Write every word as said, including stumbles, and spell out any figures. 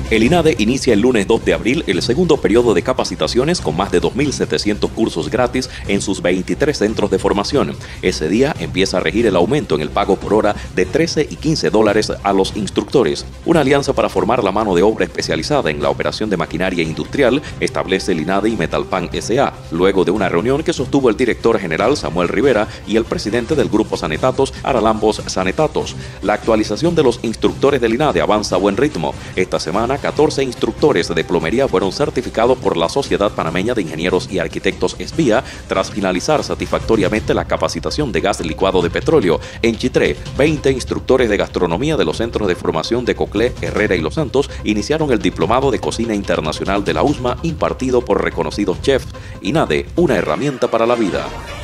El INADE inicia el lunes dos de abril el segundo periodo de capacitaciones con más de dos mil setecientos cursos gratis en sus veintitrés centros de formación. Ese día empieza a regir el aumento en el pago por hora de trece y quince dólares a los instructores. Una alianza para formar la mano de obra especializada en la operación de maquinaria industrial establece el INADE y Metalpan S A, luego de una reunión que sostuvo el director general Samuel Rivera y el presidente del grupo Sanetatos, Aralambos Sanetatos. La actualización de los instructores del INADE avanza a buen ritmo. Esta semana, catorce instructores de plomería fueron certificados por la Sociedad Panameña de Ingenieros y Arquitectos SPIA tras finalizar satisfactoriamente la capacitación de gas licuado de petróleo. En Chitré, veinte instructores de gastronomía de los centros de formación de Coclé, Herrera y Los Santos iniciaron el diplomado de cocina internacional de la U S M A impartido por reconocidos chefs. INADE, una herramienta para la vida.